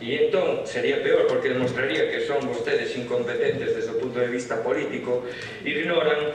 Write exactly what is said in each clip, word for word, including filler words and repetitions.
e entón sería peor porque demostraría que son vostedes incompetentes desde o punto de vista político, ignoran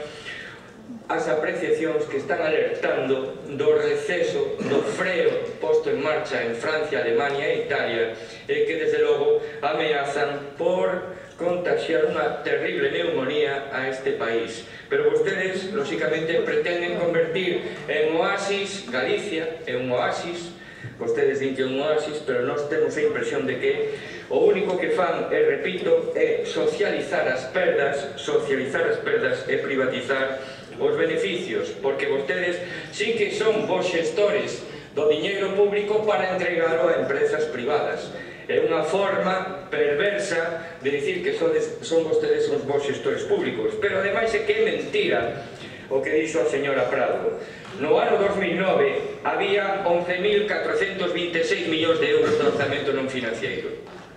as apreciacións que están alertando do receso, do freo posto en marcha en Francia, Alemania e Italia, e que desde logo ameazan por contagiar unha terrible neumonía a este país. Pero vostedes, lóxicamente, pretenden convertir en oasis Galicia, en un oasis. Vostedes din que é un oasis, pero nós temos a impresión de que o único que fan, e repito, é socializar as perdas, socializar as perdas e privatizar os beneficios, porque vostedes sí que son vos xestores do diñeiro público para entregalo a empresas privadas. É unha forma perversa de dicir que son vostedes os vos xestores públicos, pero ademais é que é mentira o que dixo a señora Prado. No ano dos mil nove había once mil catrocentos vinte e seis millóns de euros de orzamento non financiero.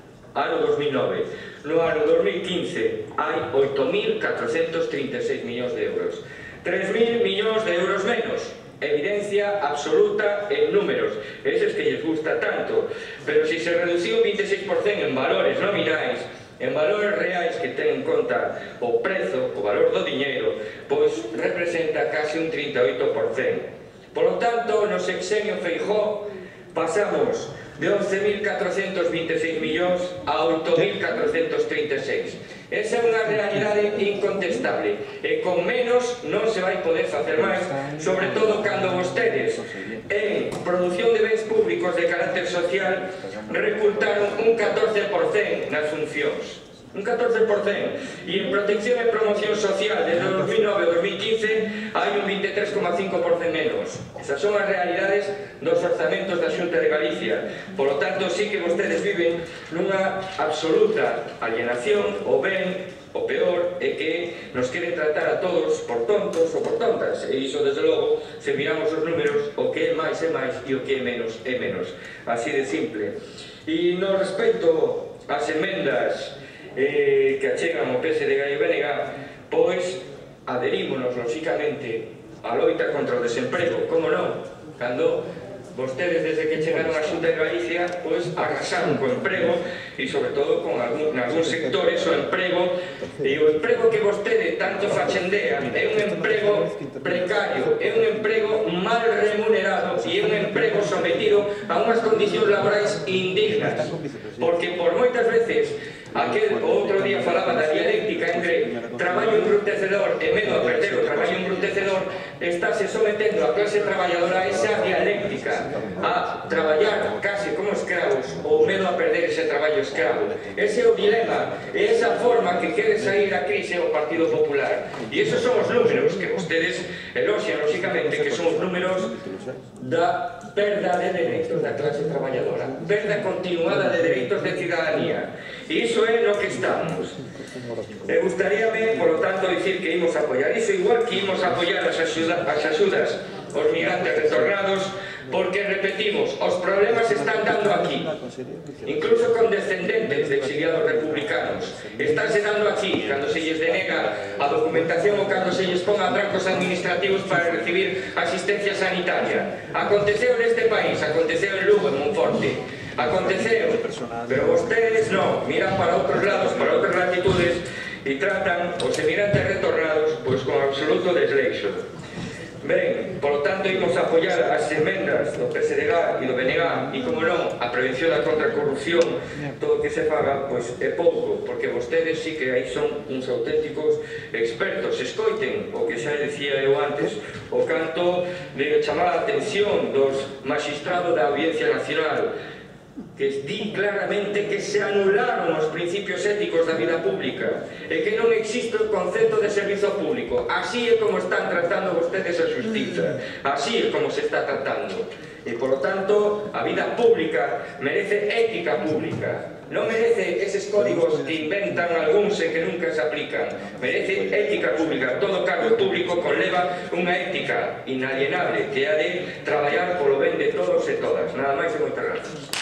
Ano dos mil nove. No ano dos mil quince hai oito mil catrocentos trinta e seis millóns de euros. tres mil millóns de euros menos. Evidencia absoluta en números, eses que lles gusta tanto. Pero se se reduciu un vinte e seis por cento en valores nominais, en valores reais que ten en conta o prezo, o valor do diñeiro, pois representa case un trinta e oito por cento. Por lo tanto, no sexenio Feijóo pasamos de once mil catrocentos vinte e seis millóns a oito mil catrocentos trinta e seis. Esa é unha realidade incontestable, e con menos non se vai poder facer máis, sobre todo cando vostedes en produción de bens públicos de carácter social recultaron un catorce por cento nas funcións. Un catorce por cento. E en protección e promoción social desde o dos mil nove ao dos mil quince hai un vinte e tres coma cinco por cento menos. Esas son as realidades dos orzamentos da Xunta de Galicia. Por lo tanto, sí que vostedes viven nunha absoluta alienación. O ben, o peor, é que nos queren tratar a todos por tontos ou por tontas. E iso, desde logo, se miramos os números, o que é máis é máis e o que é menos é menos. Así de simple. E no respecto ás emendas Eh, que achegan o P S D G e o B N G, pois adherímonos, lóxicamente, a loita contra o desemprego, como non, cando vostedes desde que chegaron a Xunta de Galicia pois arrasaron co emprego e sobre todo con algún, algún sectores o emprego, e o emprego que vostede tanto fachendean é un emprego precario, é un emprego mal remunerado e é un emprego sometido a unhas condicións laborais indignas, porque por moitas veces aquel outro día falaba da dialéctica entre traballo embrutecedor e medo a perder o traballo embrutecedor. Estáse sometendo a clase traballadora a esa dialéctica, a traballar case como escravos ou medo a perder ese traballo escravo. Ese é o dilema, é esa forma que quere sair a crise o Partido Popular. E esos son os números que vostedes eloxian, lóxicamente, que son os números da perda de dereitos da clase traballadora, perda continuada de dereitos de cidadanía. E iso é no que estamos. Me gustaríame, por lo tanto, dicir que imos apoiar iso, igual que imos apoiar as axudas, as axudas aos migrantes retornados, porque, repetimos, os problemas se están dando aquí, incluso con descendentes de exiliados republicanos. Estánse dando aquí, cando se lles denega a documentación ou cando se lles ponga trancos administrativos para recibir asistencia sanitaria. Aconteceu neste país, aconteceu en Lugo, en Monforte. Aconteceu, pero vostedes non, miran para outros lados, para outras latitudes e tratan os emigrantes retornados pois con absoluto desleixo. Ben, polo tanto, imos apoiar as emendas do P S D G e do B N G e, como non, a prevención da contracorrupción. Todo o que se faga, pois, é pouco, porque vostedes sí que aí son uns auténticos expertos. Escoiten o que xa decía eu antes, o canto de chamar a atención dos magistrados da Audiencia Nacional, que di claramente que se anularon os principios éticos da vida pública e que non existe o concepto de servizo público. Así é como están tratando vostedes a xustiza, así é como se está tratando. E, polo tanto, a vida pública merece ética pública, non merece eses códigos que inventan algúns e que nunca se aplican. Merece ética pública. Todo cargo público conleva unha ética inalienable, que é a de traballar polo ben de todos e todas. Nada máis e moitas grazas.